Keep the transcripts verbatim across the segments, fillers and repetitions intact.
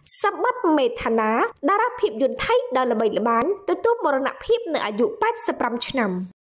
សម្បត្តិមេឋានាតារាភាពយន្តថៃដែលល្បីល្បាញទទួលមរណភាពនៅអាយុแปดสิบห้าឆ្នាំ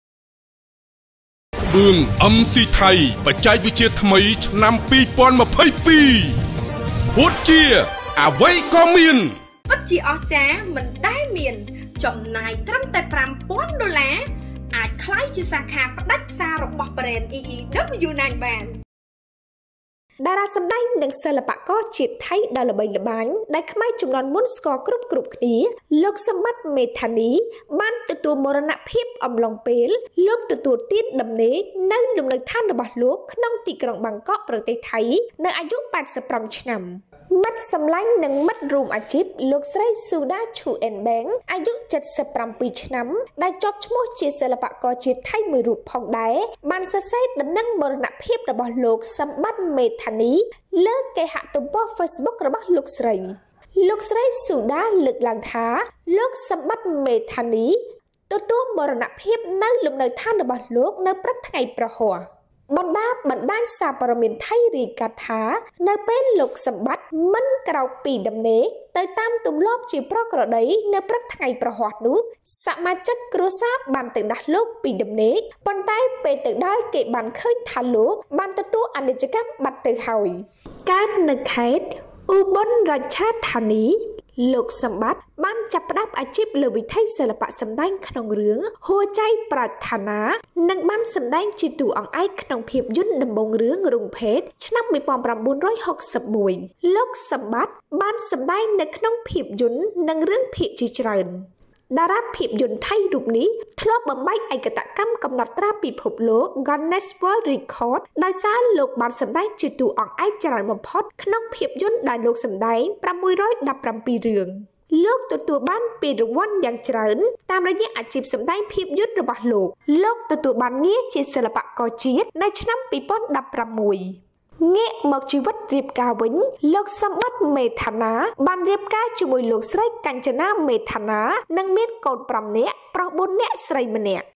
ក្បឿង เอ็ม ซี ថៃបច្ចេកវិទ្យាថ្មីឆ្នាំពីរពាន់ម្ភៃពីរហួតជាអ្វីក៏មានពិតជាអស្ចារ្យមិនដែលមានចំណាយត្រឹមតែប្រាំពាន់ដុល្លារអាចក្លាយជាសាខាផ្ដាច់ផ្សាររបស់ brand អ៊ី អ៊ី ដបលយូ nine បានតារាសម្ដែងនិងសិល្បករជាតិថៃដែលល្បីល្បាញដែលខ្មែរជំនាន់មុនស្គាល់គ្រប់គ្រប់គ្នាលោកសម្បត្តិមេឋានីបានទទួលមរណភាពអំឡុងពេលលោកទទួលទានដំណេកនៅលំនៅឋានរបស់លោកក្នុងទីក្រុងបាងកកប្រទេសថៃនៅអាយុแปดสิบห้าឆ្នាំមិត្តសម្លាញ់និងមិត្តរួមអាជីពលោកស្រីស៊ូដាឈូអេនបែងអាយុเจ็ดสิบเจ็ดឆ្នាំដែលជាប់ឈ្មោះជាសិល្បករជាតិថៃមួយរូបផងដែរបានសរសេរដំណឹងមរណភាពរបស់លោកសម្បត្តិមេឋានីលើគេហទំព័រ Facebook របស់លោកស្រីលោកស្រីស៊ូដាលើកឡើងថាលោកសម្បត្តិមេឋានីទទួលមរណភាពនៅលំនៅឋានរបស់លោកនៅព្រឹកថ្ងៃប្រហ័សបណ្ដាបណ្ដាញសារព័ត៌មានថៃរាយការណ៍ថានៅពេលលោកសម្បត្តិមិនក្រោកពីដំណេកទៅតាមទម្លាប់ជាប្រក្រតីនៅព្រឹកថ្ងៃប្រហ័សនោះសមាជិកគ្រួសារបានទៅដាស់លោកពីដំណេកប៉ុន្តែពេលទៅដល់គេបានឃើញថាលោកបានទទួលអនិច្ចកម្មបាត់ទៅហើយកើតនៅខេត្តឧបលរាជធានីលោកសម្បត្តិបានចាប់ផ្ដើមអាជីពលើវិថីសិល្បៈសម្ដែងក្នុងរឿងហួចៃប្រាថ្នានិងបានសម្ដែងជាតួអង្គឯកក្នុងភាពយន្តដំបូងរឿងរងភេទឆ្នាំmột nghìn chín trăm sáu mươi mốtលោកសម្បត្តិបានសម្ដែងនៅក្នុងភាពយន្តនិងរឿងភាគជាច្រើនតារាភាពយន្តថៃរូបនេះធ្លាប់បំបែកឯកតកម្មកំណត់ត្រាពិភពលោក Guinness World Record ដោយសារលោកបានសម្ដែងជាតួអង្គឯកច្រើនបំផុតក្នុងភាពយន្តដែលលោកសម្ដែងប្រាំមួយរយដប់ប្រាំពីររឿងលោកទទួលបានពានរង្វាន់យ៉ាងច្រើនតាមរយៈអាជីពសម្ដែងភាពយន្តរបស់លោកលោកទទួលបានងារជាសិល្បករជាតិនៅឆ្នាំពីរពាន់ដប់ប្រាំមួយងាកមកជីវិតរៀបការវិញលោកសម្បត្តិមេឋានាបានរៀបការជាមួយលោកស្រីកញ្ចនាមេឋានានិងមានកូនប្រាំនាក់ប្រុសបួននាក់ស្រីម្នាក់